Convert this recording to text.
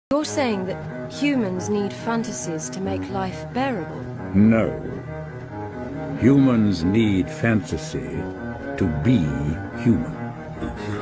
You're saying that humans need fantasies to make life bearable? No. Humans need fantasy to be human.